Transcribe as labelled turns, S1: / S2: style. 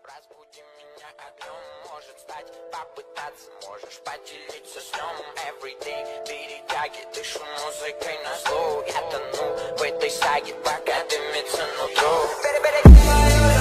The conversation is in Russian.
S1: Разбуди меня огнем, может стать, попытаться, можешь поделиться сном. Everyday перетяги, дышу музыкой на зло. Я тону в этой саге, пока дымится нутро.